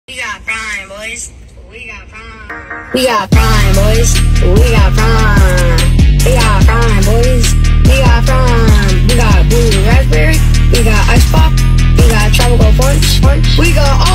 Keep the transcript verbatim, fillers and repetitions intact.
We got prime, boys. We got prime. We got prime, boys. We got prime. We got prime, boys. We got prime. We got blue raspberry. We got ice pop. We got tropical punch. punch. We got